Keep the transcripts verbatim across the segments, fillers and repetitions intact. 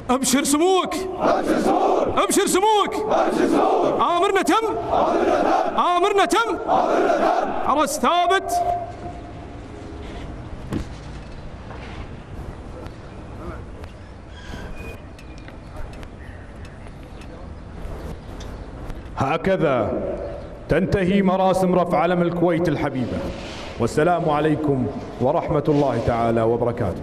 أبشر سموك، أبشر سموك، أبشر سموك، آمرنا تم، آمرنا تم، حرس ثابت. هكذا تنتهي مراسم رفع علم الكويت الحبيبة، والسلام عليكم ورحمة الله تعالى وبركاته.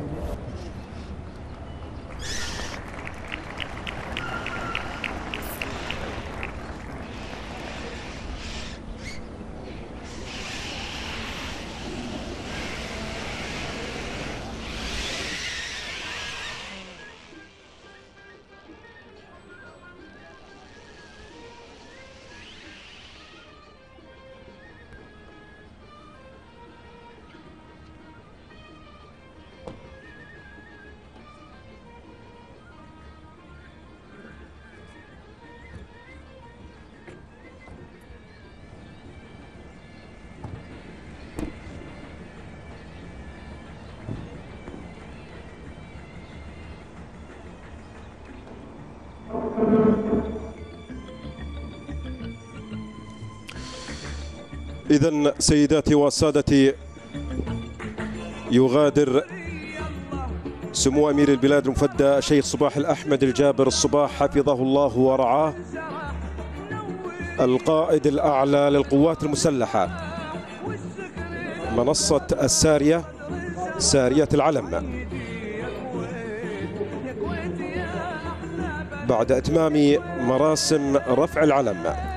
إذن سيداتي وسادتي، يغادر سمو أمير البلاد المفدى الشيخ صباح الأحمد الجابر الصباح حفظه الله ورعاه، القائد الأعلى للقوات المسلحة، منصة السارية، سارية العلم، بعد إتمام مراسم رفع العلم.